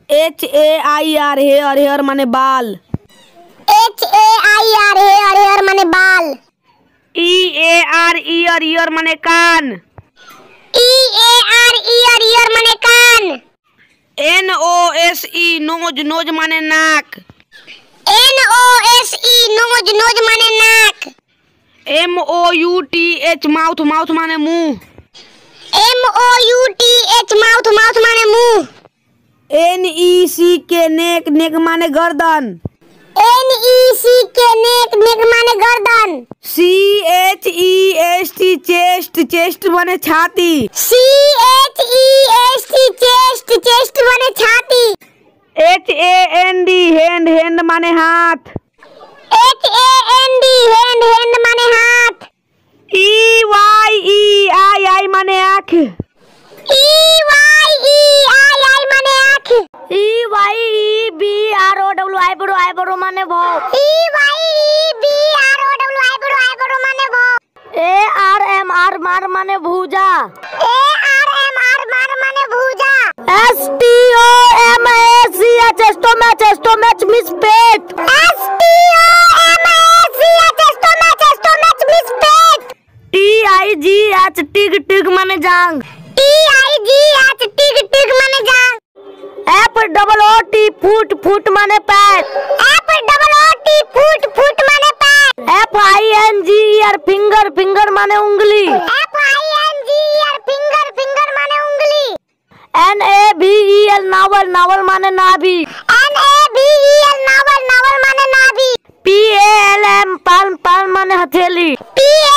HAIR hair, hair माने बाल। HAIR hair, hair माने बाल। EAR ईयर, ईयर माने कान। EAR ईयर, ईयर माने कान। NOSE नोज, नोज माने नाक। NOSE नोज, नोज माने नाक। MOUTH माउथ, माउथ माने मुंह। MOUTH माउथ, माउथ माने मुंह। NECK नेक, नेक माने गर्दन। NECK नेक, नेक माने गर्दन। CHEST चेस्ट, चेस्ट माने छाती। CHEST चेस्ट, चेस्ट माने छाती। HAND हैंड, हैंड माने हाथ। HAND हैंड, हैंड माने हाथ। EYE आई माने आँख। EYEII माने आँख। EYEBROW आईब्रो, आईब्रो माने भौं। EYEBROW आईब्रो माने भौं। ARMR मार माने भुजा। ARMR मार माने भुजा। STOMACH स्टोमैच, स्टोमैच मिस पेट। STOMACH स्टोमैच मिस पेट। TIGH टिग, टिग माने जांग। TIGH टिग, टिग माने जांग। FOOT फुट, फुट माने पैर। FOOT फुट, फुट माने पैर। FINGER फिंगर, फिंगर माने उंगली। FINGER फिंगर, फिंगर माने उंगली। NAVEL नावल, नावल माने नाभि। NAVEL नावल, नावल माने नाभि। PALM पाल्म, पाल्म माने हथेली। PALM